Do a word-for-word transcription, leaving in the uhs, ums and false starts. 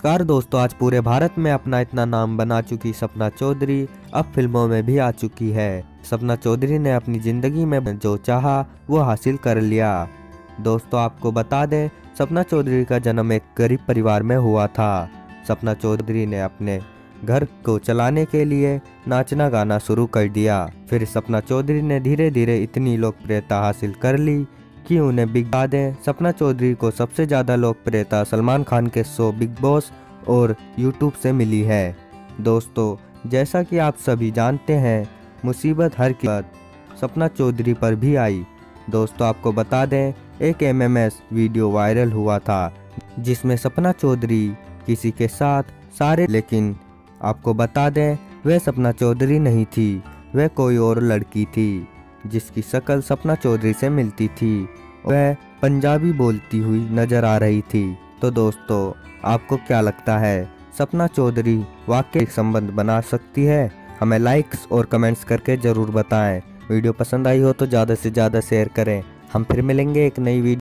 नमस्कार दोस्तों, आज पूरे भारत में अपना इतना नाम बना चुकी सपना चौधरी अब फिल्मों में भी आ चुकी है। सपना चौधरी ने अपनी जिंदगी में जो चाहा वो हासिल कर लिया। दोस्तों आपको बता दें, सपना चौधरी का जन्म एक गरीब परिवार में हुआ था। सपना चौधरी ने अपने घर को चलाने के लिए नाचना गाना शुरू कर दिया। फिर सपना चौधरी ने धीरे धीरे इतनी लोकप्रियता हासिल कर ली कि उन्हें बिग बता दें, सपना चौधरी को सबसे ज़्यादा लोकप्रियता सलमान खान के शो बिग बॉस और यूट्यूब से मिली है। दोस्तों जैसा कि आप सभी जानते हैं, मुसीबत हर की बात सपना चौधरी पर भी आई। दोस्तों आपको बता दें, एक M M S video viral हुआ था जिसमें सपना चौधरी किसी के साथ सारे, लेकिन आपको बता दें वह सपना चौधरी नहीं थी, वह कोई और लड़की थी जिसकी शक्ल सपना चौधरी से मिलती थी। वह पंजाबी बोलती हुई नजर आ रही थी। तो दोस्तों आपको क्या लगता है, सपना चौधरी वाकई एक संबंध बना सकती है? हमें लाइक्स और कमेंट्स करके ज़रूर बताएं। वीडियो पसंद आई हो तो ज़्यादा से ज़्यादा शेयर करें। हम फिर मिलेंगे एक नई वीडियो